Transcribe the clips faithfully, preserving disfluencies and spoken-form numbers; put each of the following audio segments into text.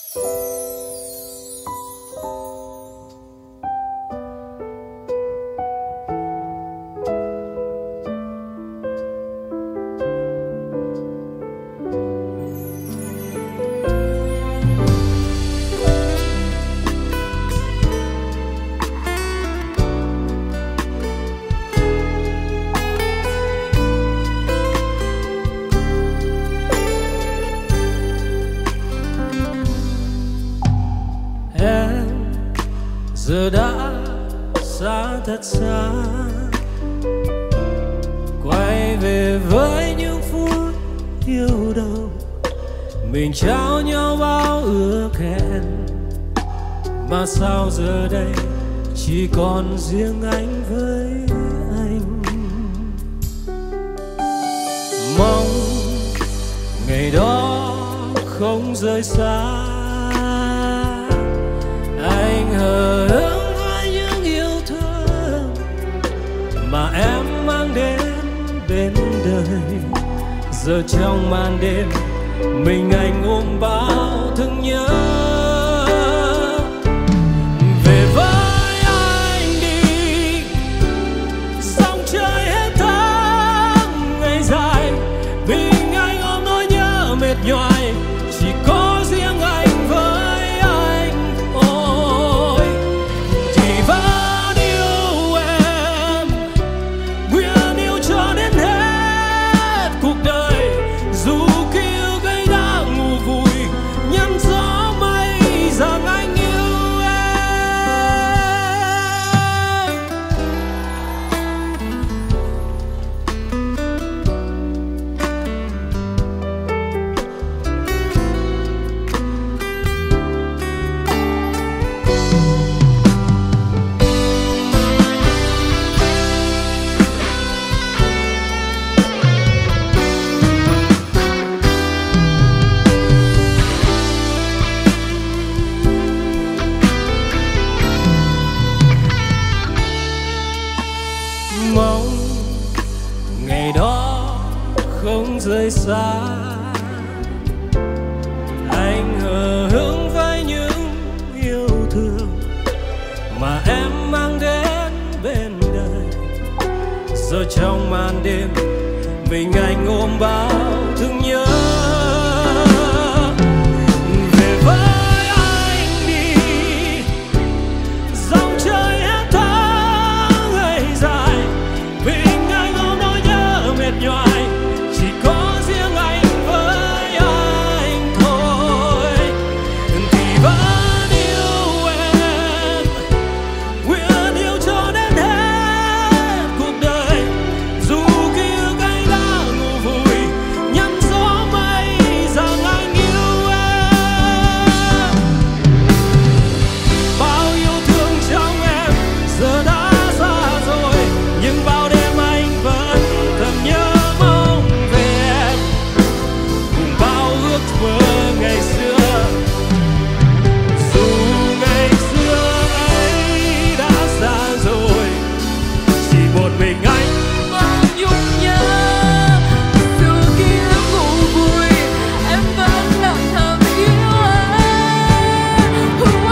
Giờ đã xa thật xa, quay về với những phút yêu đầu. Mình trao nhau bao ước hẹn, mà sao giờ đây chỉ còn riêng anh với anh. Mong ngày đó không rời xa, anh hờ hững với những yêu thương mà em mang đến bên đời. Giờ trong màn đêm mình anh ôm bao thương nhớ. Về với anh đi, dòng chơi hết tháng ngày dài, mình anh ôm nỗi nhớ mệt nhoài, chỉ có riêng anh với anh. Ôi thì vẫn yêu em, nguyện yêu cho đến hết cuộc đời. Dù ký ức ấy đã ngủ vùi nhắm gió mây rằng anh yêu em. Mong ngày đó không rời xa, anh hờ hững với những yêu thương mà em mang đến bên đời. Giờ trong màn đêm mình anh ôm bao thương nhớ. Về với anh đi, dòng chơi hết tháng ngày dài, mình anh ôm nỗi nhớ mệt nhoài, chỉ có riêng anh với anh thôi. Thì vẫn yêu em, nguyện yêu cho đến hết cuộc đời. Dù ký ức ấy đã ngủ vùi nhắm gió mây rằng anh yêu em. Bao yêu thương trong em giờ đã xa rồi, nhưng bao đêm anh vẫn thầm nhớ mong về em, cùng bao ước mơ ngày xưa. Dù ngày xưa ấy đã xa rồi, chỉ một mình anh Vẫn nhung nhớ, dù ký ức ngủ vùi em vẫn lặng thầm yêu anh.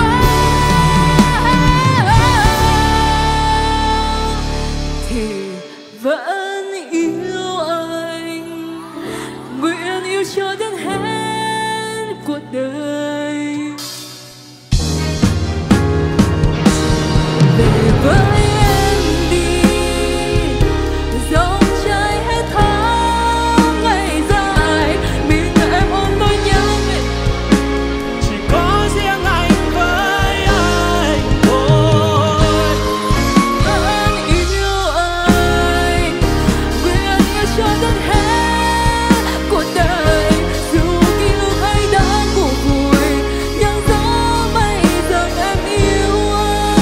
Thì vẫn yêu anh, nguyện yêu cho đến hết cuộc đời. Về với em đi, dòng chơi hết tháng ngày dài, mình em ôm nỗi nhớ mệt. chỉ có riêng anh với anh thôi. Vẫn yêu anh, nguyện yêu cho đến hết cuộc đời. Dù ký ức ấy đã ngủ vùi nhắm gió mây rằng em yêu anh.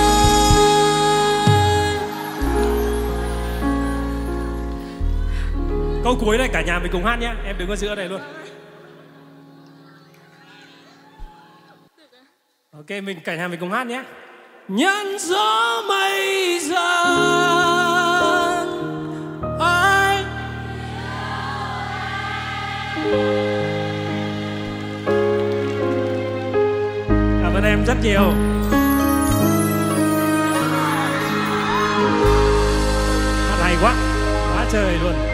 Câu cuối này cả nhà mình cùng hát nhé, em đứng ở giữa này luôn. Ok, mình cả nhà mình cùng hát nhé. Nhắn gió mây rằng anh ơn em rất nhiều. Hát hay quá, quá trời luôn.